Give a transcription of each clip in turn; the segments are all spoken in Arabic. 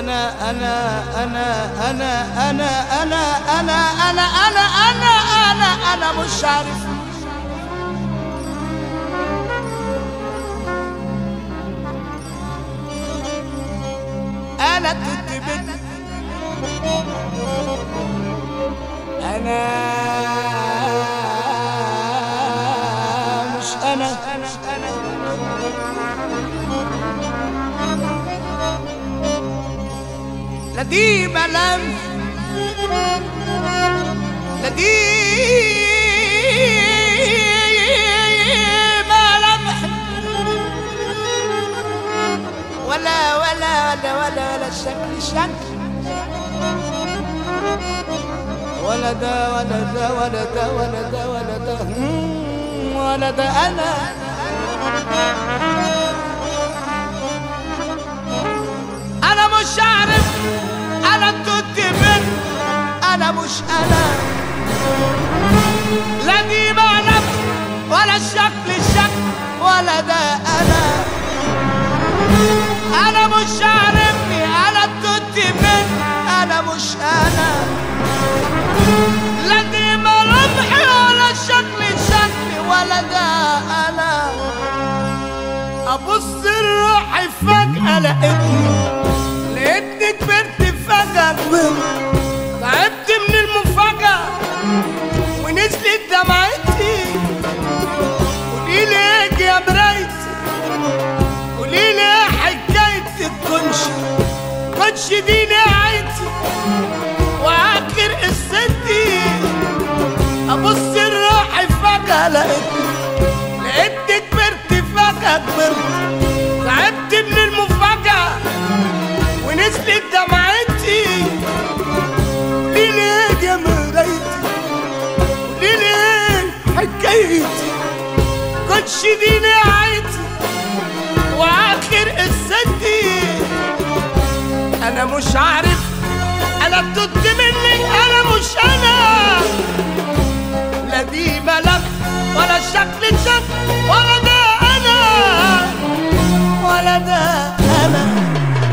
أنا أنا أنا أنا أنا أنا أنا أنا أنا أنا أنا أنا مش عارف. أنا كنت بنت أنا مش أنا لا دي ملامح لا دي ملامح ولا الشكل ولا ده ولا ده ولا ده ولا ده ولا ده ولا ده أنا مش عارف. أنا كنت بنت أنا مش أنا لا دي ملامح ولا الشكل ولا ده أنا مش عارفني. أنا كنت بنت أنا مش أنا لا دي ملامحي ولا الشكل ولا ده أنا. أبص لروحي فجأة لقيتني كبرت فجأة تعبت من المفاجأة ونزلت دمعتي. قوليلي ايه يا مرايتي قوليلي ايه حكاية الكنش دي نهايتي واخر قصتي. ابص لروحي فجأة لقيتني كبرت فجأة تعبت من المفاجأة ونزلت دمعتي. قوليلي ايه يا مرايتي قوليلي ايه حكايتي كنش دي نهايتي واخر قصتي. انا مش عارف انا بتد مني انا مش انا لا دي ملامح ولا الشكل ولا ده انا ولا ده انا.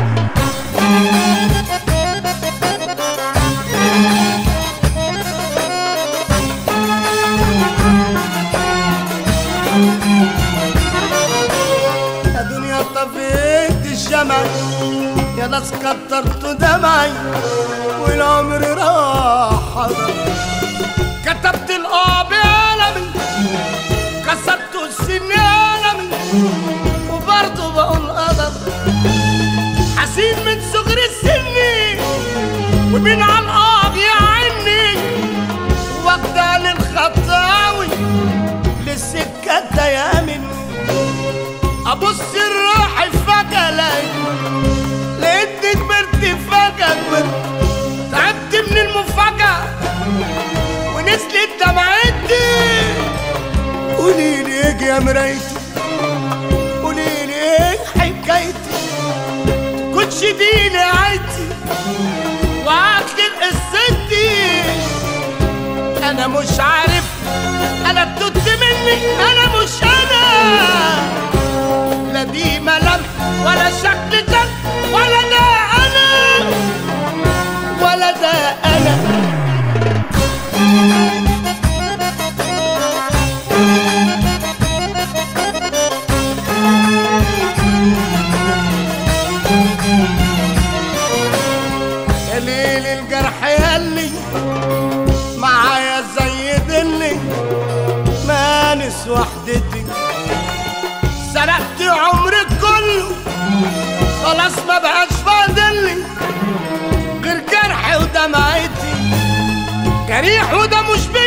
يا دنيا طفيت الشمع يا ناس كترت دمعي والعمر راح حضر. كتبت القاب عالمي كسرت السن عالمي وبرضه بقول قدر. حسين من صغر السن ومن على القاب يعني واخدة للخطاوي للسكة الديامن. أبص لروحي فجأة لقيتني كبرت فجأة تعبت من المفاجأة ونزلت دمعتي. قوليلي ايه يا مرايتي قوليلي ايه حكايتي كنتش دي نهايتي واخر قصتي. انا مش عارف انا بتد مني انا مش انا لا دي ملامح ولا شكل ولا ده انا ولا ده انا. يا ليل الجرح ياللي معايا زي دلي مانس وحدتي. سرقت عمري كله خلاص ما بقاش فاضلي غير جرحي ودمعتي. جريح وده مش